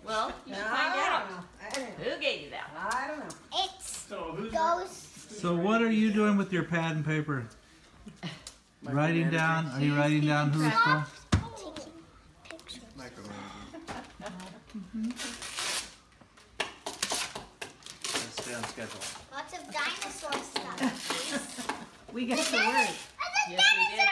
Well, you should find out. Who gave you that? I don't know. So what are you doing with your pad and paper? Writing down? Are you writing down who's from? Taking pictures. Let's stay on schedule. Lots of dinosaur stuff. We got the word. Yes, we did.